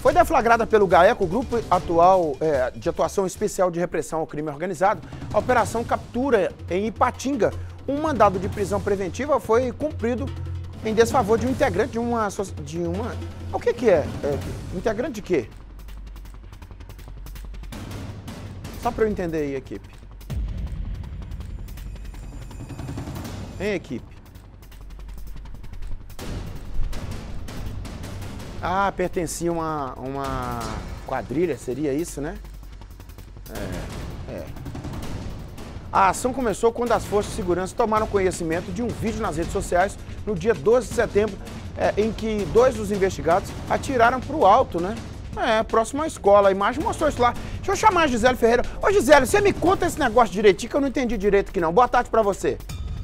Foi deflagrada pelo GAECO, o Grupo Atual de Atuação Especial de Repressão ao Crime Organizado, a Operação Captura em Ipatinga. Um mandado de prisão preventiva foi cumprido em desfavor de um integrante de uma... O que é? Integrante de quê? Só para eu entender aí, equipe. Hein, equipe? Ah, pertencia a uma quadrilha, seria isso, né? A ação começou quando as forças de segurança tomaram conhecimento de um vídeo nas redes sociais no dia 12 de setembro, em que dois dos investigados atiraram para o alto, né? Próximo à escola. A imagem mostrou isso lá. Deixa eu chamar a Gisele Ferreira. Ô, Gisele, você me conta esse negócio direitinho que eu não entendi direito aqui não. Boa tarde para você.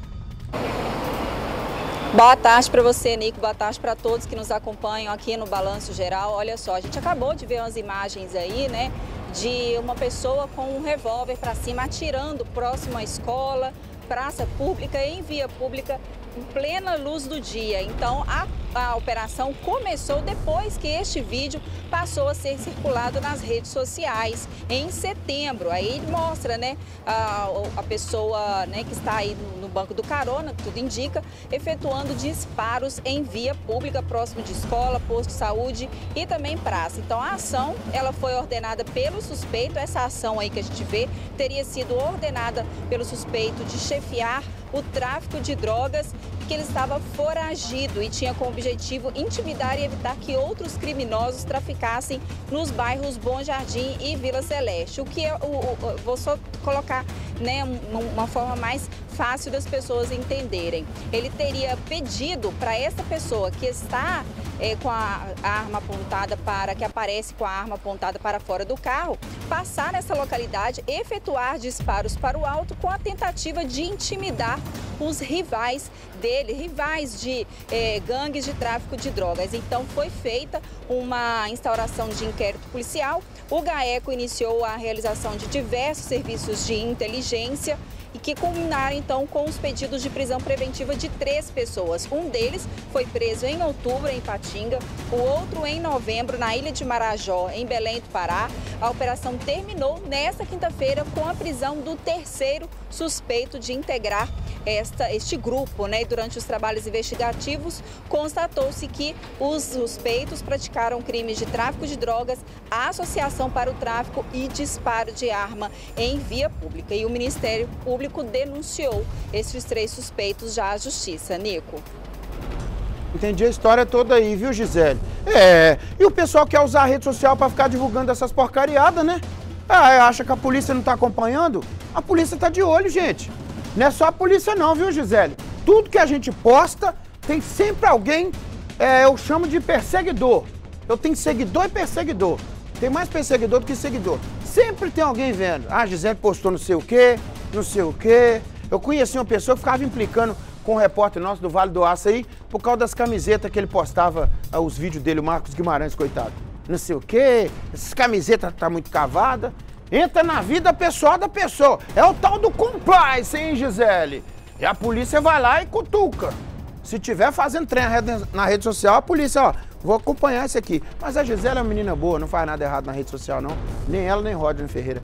Boa tarde para você, Nico. Boa tarde para todos que nos acompanham aqui no Balanço Geral. Olha só, a gente acabou de ver umas imagens aí, né, de uma pessoa com um revólver para cima atirando próximo à escola, praça pública e em via pública em plena luz do dia. Então, a operação começou depois que este vídeo passou a ser circulado nas redes sociais em setembro. Aí mostra, né, a pessoa, né, que está aí no banco do carona, tudo indica, efetuando disparos em via pública, próximo de escola, posto de saúde e também praça. Então, a ação, ela foi ordenada pelo suspeito. Essa ação aí que a gente vê teria sido ordenada pelo suspeito de chefiar o tráfico de drogas, que ele estava foragido e tinha como objetivo intimidar e evitar que outros criminosos traficassem nos bairros Bom Jardim e Vila Celeste. O que vou só colocar, né, uma forma mais fácil das pessoas entenderem. Ele teria pedido para essa pessoa que está com a arma apontada que aparece com a arma apontada para fora do carro, passar nessa localidade, efetuar disparos para o alto com a tentativa de intimidar os rivais dele, rivais de gangues de tráfico de drogas. Então foi feita uma instauração de inquérito policial. O GAECO iniciou a realização de diversos serviços de inteligência e que culminaram então com os pedidos de prisão preventiva de 3 pessoas. Um deles foi preso em outubro em Ipatinga, o outro em novembro na Ilha de Marajó, em Belém do Pará. A operação terminou nesta quinta-feira com a prisão do 3º suspeito de integrar este grupo, né? Durante os trabalhos investigativos, constatou-se que os suspeitos praticaram crimes de tráfico de drogas, associação para o tráfico e disparo de arma em via pública. E o Ministério Público denunciou esses 3 suspeitos já à Justiça. Nico. Entendi a história toda aí, viu, Gisele? E o pessoal quer usar a rede social para ficar divulgando essas porcariadas, né? Acha que a polícia não tá acompanhando? A polícia tá de olho, gente. Não é só a polícia não, viu, Gisele? Tudo que a gente posta, tem sempre alguém, eu chamo de perseguidor. Eu tenho seguidor e perseguidor. Tem mais perseguidor do que seguidor. Sempre tem alguém vendo. A Gisele postou não sei o quê, não sei o quê. Eu conheci uma pessoa que ficava implicando com um repórter nosso do Vale do Aço aí, por causa das camisetas que ele postava, os vídeos dele, o Marcos Guimarães, coitado. Não sei o quê, essas camisetas tá muito cavada. Entra na vida pessoal da pessoa. É o tal do compliance, hein, Gisele? E a polícia vai lá e cutuca. Se tiver fazendo trem na rede social, a polícia, ó, vou acompanhar esse aqui. Mas a Gisele é uma menina boa, não faz nada errado na rede social, não. Nem ela, nem Rodney Ferreira.